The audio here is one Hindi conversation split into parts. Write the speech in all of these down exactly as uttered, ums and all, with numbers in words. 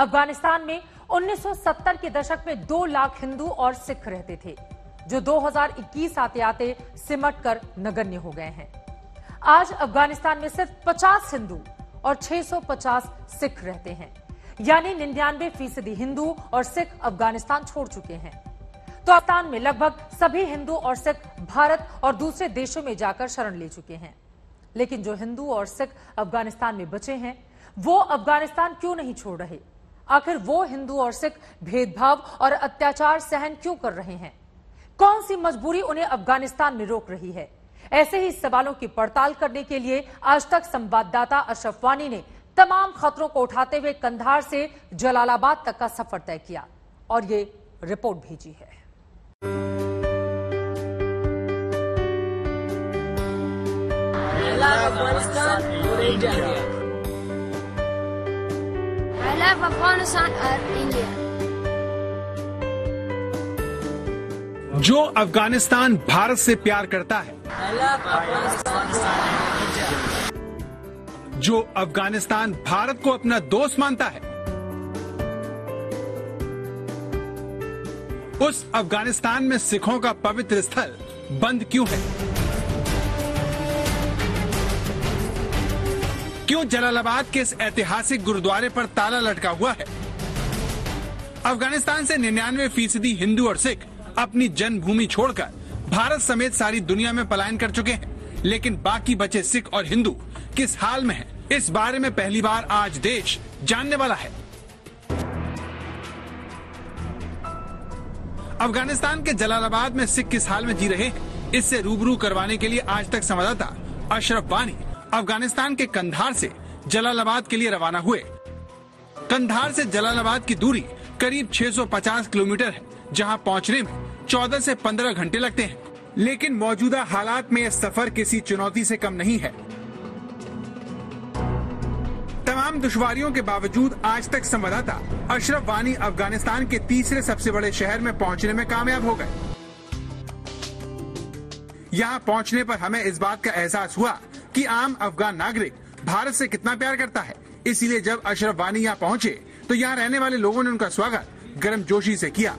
अफगानिस्तान में उन्नीस सौ सत्तर के दशक में दो लाख हिंदू और सिख रहते थे, जो दो हज़ार इक्कीस आते आते सिमट कर नगण्य हो गए हैं। आज अफगानिस्तान में सिर्फ पचास हिंदू और छह सौ पचास सिख रहते हैं, यानी निन्यानवे फीसदी हिंदू और सिख अफगानिस्तान छोड़ चुके हैं। तो अफगानिस्तान में लगभग सभी हिंदू और सिख भारत और दूसरे देशों में जाकर शरण ले चुके हैं। लेकिन जो हिंदू और सिख अफगानिस्तान में बचे हैं, वो अफगानिस्तान क्यों नहीं छोड़ रहे? आखिर वो हिंदू और सिख भेदभाव और अत्याचार सहन क्यों कर रहे हैं? कौन सी मजबूरी उन्हें अफगानिस्तान में रोक रही है? ऐसे ही सवालों की पड़ताल करने के लिए आज तक संवाददाता अशरफ वानी ने तमाम खतरों को उठाते हुए कंधार से जलालाबाद तक का सफर तय किया और ये रिपोर्ट भेजी है। I love Afghanistan and India. जो अफगानिस्तान भारत से प्यार करता है, I love Afghanistan and India. जो अफगानिस्तान भारत को अपना दोस्त मानता है, उस अफगानिस्तान में सिखों का पवित्र स्थल बंद क्यों है? क्यों जलालाबाद के इस ऐतिहासिक गुरुद्वारे पर ताला लटका हुआ है? अफगानिस्तान से निन्यानवे फीसदी हिंदू और सिख अपनी जन्मभूमि छोड़कर भारत समेत सारी दुनिया में पलायन कर चुके हैं, लेकिन बाकी बचे सिख और हिंदू किस हाल में हैं? इस बारे में पहली बार आज देश जानने वाला है। अफगानिस्तान के जलालाबाद में सिख किस हाल में जी रहे हैं, इससे रूबरू करवाने के लिए आज तक संवाददाता अशरफ वानी अफगानिस्तान के कंधार से जलालाबाद के लिए रवाना हुए। कंधार से जलालाबाद की दूरी करीब छह सौ पचास किलोमीटर है, जहां पहुंचने में चौदह से पंद्रह घंटे लगते हैं। लेकिन मौजूदा हालात में यह सफर किसी चुनौती से कम नहीं है। तमाम दुश्वारियों के बावजूद आज तक संवाददाता अशरफ वानी अफगानिस्तान के तीसरे सबसे बड़े शहर में पहुंचने में कामयाब हो गए। यहां पहुंचने पर हमें इस बात का एहसास हुआ कि आम अफगान नागरिक भारत से कितना प्यार करता है। इसीलिए जब अशरफ वानी यहाँ पहुँचे तो यहाँ रहने वाले लोगों ने उनका स्वागत गर्मजोशी से किया।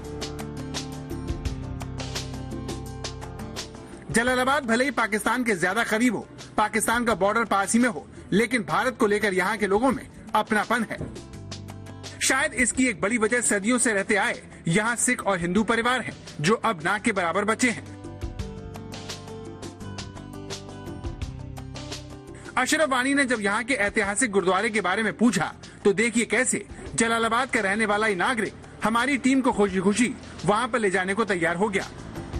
जलालाबाद भले ही पाकिस्तान के ज्यादा करीब हो, पाकिस्तान का बॉर्डर पास ही में हो, लेकिन भारत को लेकर यहाँ के लोगों में अपनापन है। शायद इसकी एक बड़ी वजह सदियों से रहते आए यहाँ सिख और हिंदू परिवार हैं, जो अब ना के बराबर बचे हैं। अशरफ वानी ने जब यहाँ के ऐतिहासिक गुरुद्वारे के बारे में पूछा तो देखिए कैसे जलालाबाद का रहने वाला ही नागरिक हमारी टीम को खुशी खुशी वहाँ पर ले जाने को तैयार हो गया।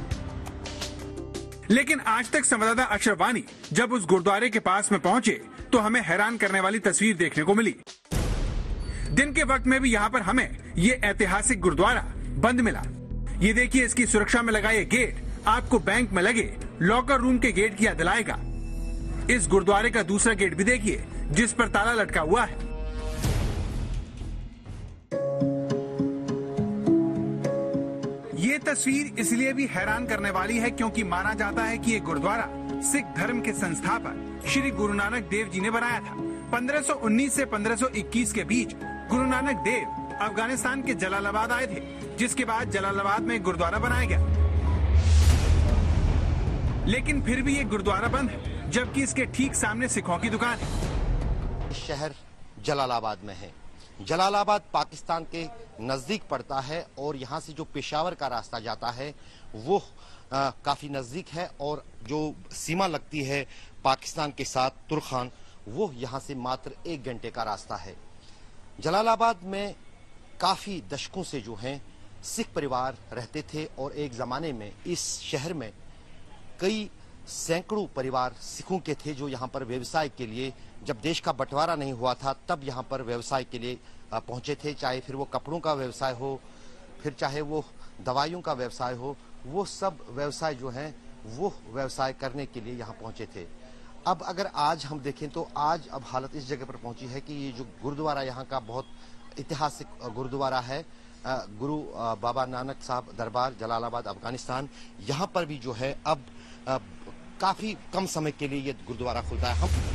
लेकिन आज तक संवाददाता अशरफ वानी जब उस गुरुद्वारे के पास में पहुँचे तो हमें हैरान करने वाली तस्वीर देखने को मिली। दिन के वक्त में भी यहाँ पर हमें ये ऐतिहासिक गुरुद्वारा बंद मिला। ये देखिए, इसकी सुरक्षा में लगा ये गेट आपको बैंक में लगे लॉकर रूम के गेट की याद दिलाएगा। इस गुरुद्वारे का दूसरा गेट भी देखिए, जिस पर ताला लटका हुआ है। ये तस्वीर इसलिए भी हैरान करने वाली है क्योंकि माना जाता है कि ये गुरुद्वारा सिख धर्म के संस्थापक श्री गुरु नानक देव जी ने बनाया था। पंद्रह सौ उन्नीस से पंद्रह सौ इक्कीस के बीच गुरु नानक देव अफगानिस्तान के जलालाबाद आए थे, जिसके बाद जलालाबाद में एक गुरुद्वारा बनाया गया। लेकिन फिर भी ये गुरुद्वारा बंद है, जबकि इसके ठीक सामने सिखों की दुकान है। शहर जलालाबाद में है। जलालाबाद पाकिस्तान के नजदीक पड़ता है और यहाँ से जो पेशावर का रास्ता जाता है वो आ, काफी नजदीक है, और जो सीमा लगती है पाकिस्तान के साथ तुर्खान, वो यहाँ से मात्र एक घंटे का रास्ता है। जलालाबाद में काफी दशकों से जो हैं सिख परिवार रहते थे और एक जमाने में इस शहर में कई सैकड़ों परिवार सिखों के थे जो यहाँ पर व्यवसाय के लिए, जब देश का बंटवारा नहीं हुआ था तब यहाँ पर व्यवसाय के लिए पहुंचे थे। चाहे फिर वो कपड़ों का व्यवसाय हो, फिर चाहे वो दवाइयों का व्यवसाय हो, वो सब व्यवसाय जो हैं वो व्यवसाय करने के लिए यहाँ पहुंचे थे। अब अगर आज हम देखें तो आज अब हालत इस जगह पर पहुंची है कि ये जो गुरुद्वारा यहाँ का बहुत ऐतिहासिक गुरुद्वारा है, गुरु बाबा नानक साहब दरबार जलालाबाद अफगानिस्तान, यहाँ पर भी जो है अब काफी कम समय के लिए ये गुरुद्वारा खुलता है। हम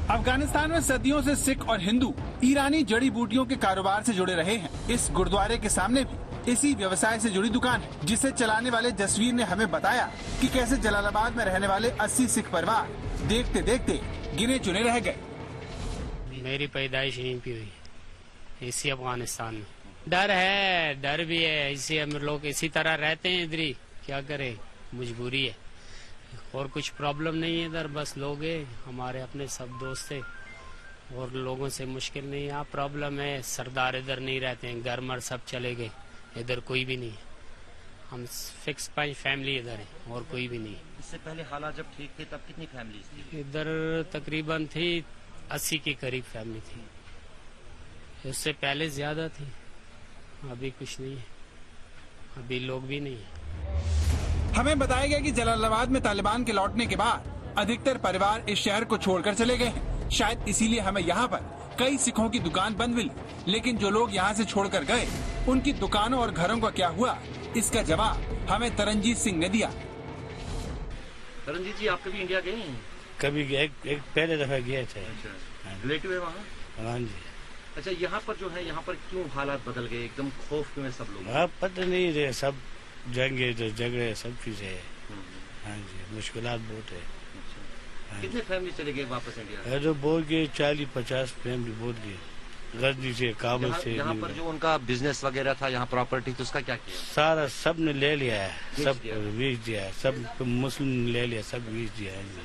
अफगानिस्तान में सदियों से सिख और हिंदू ईरानी जड़ी बूटियों के कारोबार से जुड़े रहे हैं। इस गुरुद्वारे के सामने भी इसी व्यवसाय से जुड़ी दुकान है, जिसे चलाने वाले जसवीर ने हमें बताया कि कैसे जलालाबाद में रहने वाले अस्सी सिख परिवार देखते देखते गिने चुने रह गए। मेरी पैदाइश यहीं पे हुई, इसी अफगानिस्तान में। डर है, डर भी है, इसी हम लोग इसी तरह रहते हैं इधर ही, क्या करें, मजबूरी है। और कुछ प्रॉब्लम नहीं है इधर, बस लोग हैं हमारे अपने सब दोस्त है और लोगों से मुश्किल नहीं है। यहाँ प्रॉब्लम है, सरदार इधर नहीं रहते हैं, घर मर सब चले गए, इधर कोई भी नहीं है। हम फिक्स पांच फैमिली इधर है और कोई भी नहीं। इससे पहले हालात जब ठीक थे तब कितनी फैमिली थी? इधर तकरीबन थी अस्सी के करीब फैमिली थी, उससे पहले ज्यादा थी। अभी कुछ नहीं है, अभी लोग भी नहीं है। हमें बताया गया कि जलालाबाद में तालिबान के लौटने के बाद अधिकतर परिवार इस शहर को छोड़कर चले गए हैं। शायद इसीलिए हमें यहाँ पर कई सिखों की दुकान बंद मिली, लेकिन जो लोग यहाँ से छोड़कर गए उनकी दुकानों और घरों का क्या हुआ, इसका जवाब हमें तरनजीत सिंह ने दिया। तरनजीत जी, आप कभी इंडिया गए हैं? कभी एक, एक पहले दफा गए थे। रिलेटिव है वहाँ? हाँ जी। अच्छा, यहाँ पर जो है, यहाँ पर क्यों हालात बदल गए, एकदम खौफ में सब लोग? हाँ, पता नहीं रहे, सब जंगे झगड़े सब चीजें है। हाँ जी, मुश्किलात बहुत है। हाँ, कितने फैमिली चले गए वापस इंडिया? जो बहुत गए, चालीस पचास फैमिली बहुत गए, गजनी से, काबुल से। यहाँ पर जो उनका बिजनेस वगैरह था, यहाँ प्रॉपर्टी, तो उसका क्या किया? सारा सब ने ले लिया है, सब बेच दिया है, सब मुस्लिम ने ले लिया, सब बेच दिया है।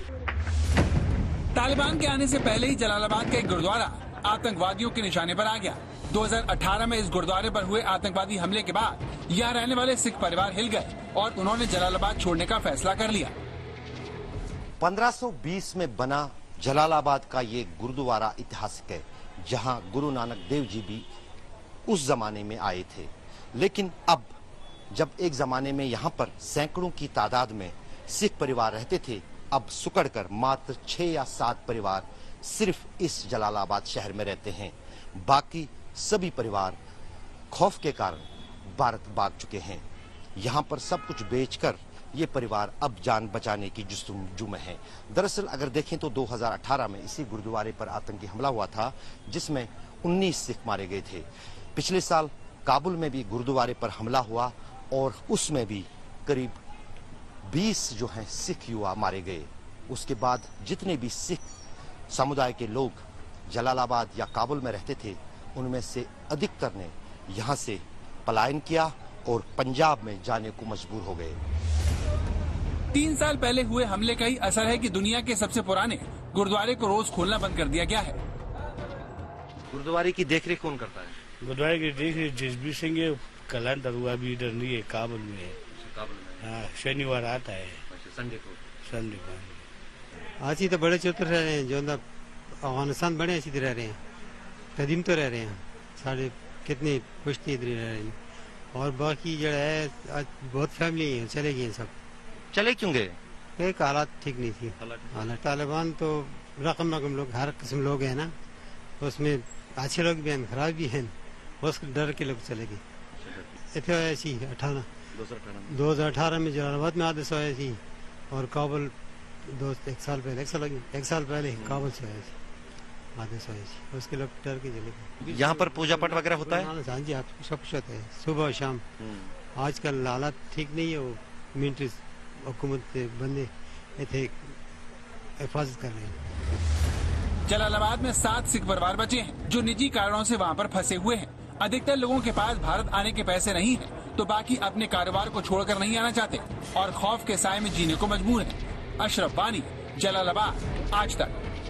तालिबान के आने से पहले ही जलालाबाद का एक गुरुद्वारा आतंकवादियों के निशाने पर आ गया। दो हज़ार अठारह में इस गुरुद्वारे पर हुए आतंकवादी हमले के बाद यहाँ रहने वाले सिख परिवार हिल गए और उन्होंने जलालाबाद छोड़ने का फैसला कर लिया। पंद्रह सौ बीस में बना जलालाबाद का ये गुरुद्वारा ऐतिहासिक है, जहाँ गुरु नानक देव जी भी उस जमाने में आए थे। लेकिन अब जब एक जमाने में यहाँ पर सैकड़ों की तादाद में सिख परिवार रहते थे, अब सुकड़कर मात्र छह या सात परिवार सिर्फ इस जलालाबाद शहर में रहते हैं। बाकी सभी परिवार खौफ के कारण भारत भाग चुके हैं। यहाँ पर सब कुछ बेचकर ये परिवार अब जान बचाने की जुस्तजू में है। दरअसल अगर देखें तो दो हज़ार अठारह में इसी गुरुद्वारे पर आतंकी हमला हुआ था, जिसमें उन्नीस सिख मारे गए थे। पिछले साल काबुल में भी गुरुद्वारे पर हमला हुआ और उसमें भी करीब बीस जो हैं सिख युवा मारे गए। उसके बाद जितने भी सिख समुदाय के लोग जलालाबाद या काबुल में रहते थे, उनमें से अधिकतर ने यहाँ से पलायन किया और पंजाब में जाने को मजबूर हो गए। तीन साल पहले हुए हमले का ही असर है कि दुनिया के सबसे पुराने गुरुद्वारे को रोज खोलना बंद कर दिया गया है। गुरुद्वारे की देखरेख कौन करता है? गुरुद्वारे की देखरेख जसबीर सिंह है। कलंदर हुआ भी इधर नहीं है, काबुल में है। काबुल में? हाँ, शनिवार आता है, संडे को। संडे को। आज ही तो बड़े चौतर रह रहे हैं, जो अफगानिस्तान बड़े ऐसी रह रहे हैं, कदीम तो रह रहे हैं, साढ़े कितने पुश्ती इधर रह रहे हैं। और बाकी जो है आज बहुत फैमिली है, चले गए सब। चले क्यों गए? एक हालात ठीक नहीं थी। हालात तालिबान तो रकम रकम लोग, हर किस्म लोग हैं ना, उसमें अच्छे लोग भी हैं, खराब भी हैं, उस डर के लोग चले गए। इतने ऐसी अठारह दो हजार अठारह में जलालाबाद में हादसा आया थी और काबुल दो एक साल पहले एक साल एक साल पहले काबुल से आया थी, हादसा आया थी, उसके लोग डर के चले गए। यहाँ पर पूजा पाठ वगैरह होता है? हाँ जी, आप सब कुछ होता है, सुबह और शाम। आजकल हालात ठीक नहीं है, वो मिलिट्री हुकूमत के बंदे इतने हिफाजत कर रहे हैं। जलालाबाद में सात सिख परिवार बचे हैं जो निजी कारणों से वहाँ पर फंसे हुए हैं। अधिकतर लोगों के पास भारत आने के पैसे नहीं हैं, तो बाकी अपने कारोबार को छोड़कर नहीं आना चाहते और खौफ के साए में जीने को मजबूर हैं। अशरफ वानी, जलालाबाद, आज तक।